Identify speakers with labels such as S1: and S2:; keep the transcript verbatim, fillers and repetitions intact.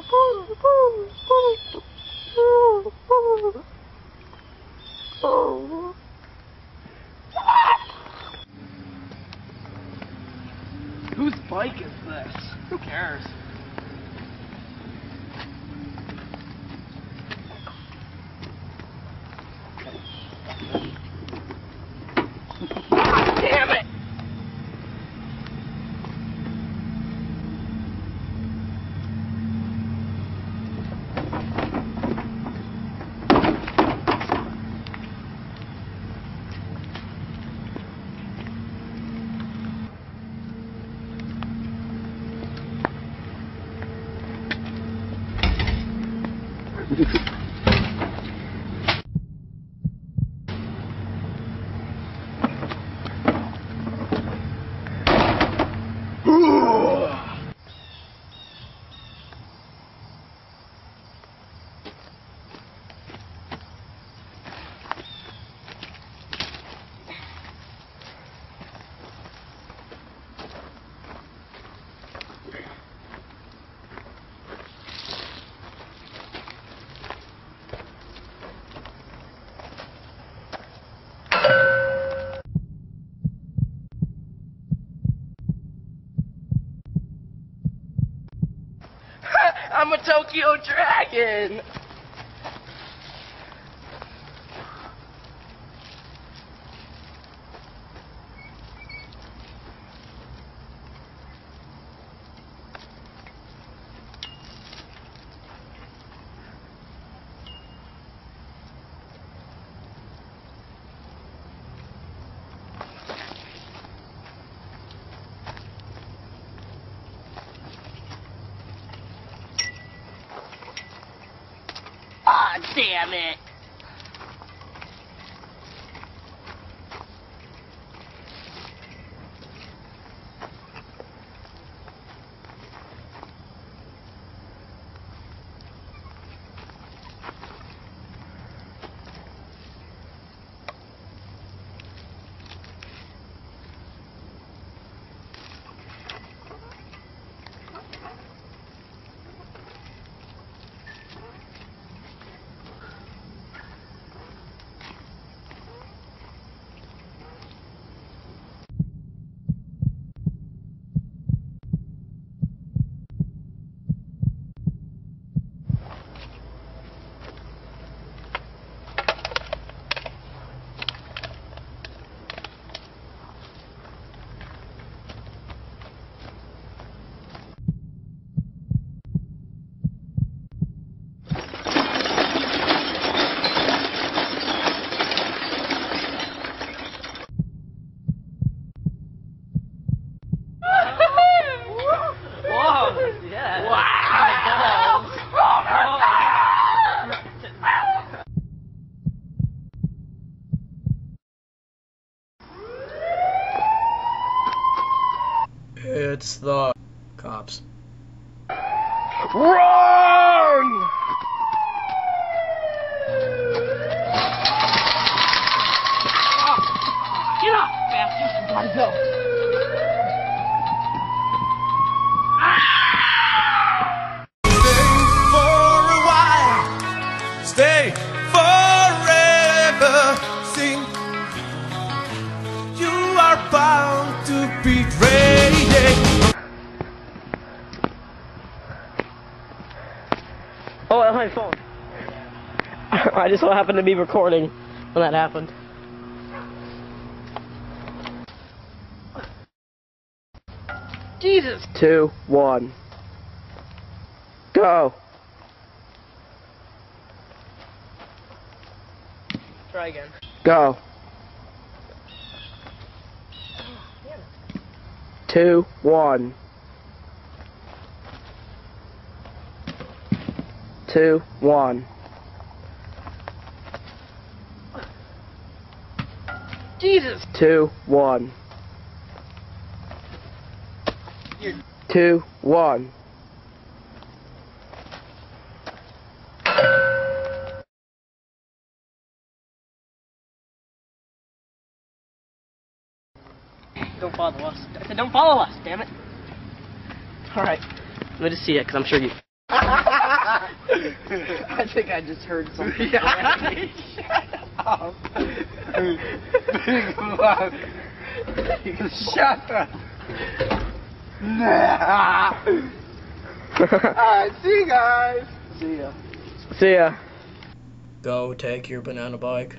S1: Whose bike is this? Who cares? Damn it! I'm a Tokyo Dragon! Ah, damn it!
S2: It's the cops.
S1: Wrong! Get up, bastard! Gotta go.
S3: Stay forever, sing. You are bound to be radiant.
S1: Oh, that's my phone. I just so happened to be recording when that happened. Jesus! Two, one. Go! Try again. Go. Two, one. Two, one. Jesus! Two, one. You're two, one. Don't follow us. I said don't follow us, damn it. Alright. Let me just see it, because I'm sure you... I think I just heard something.
S3: Shut up. Big love. Shut up. Nah. Alright, see you guys.
S1: See ya. See ya.
S2: Go take your banana bike.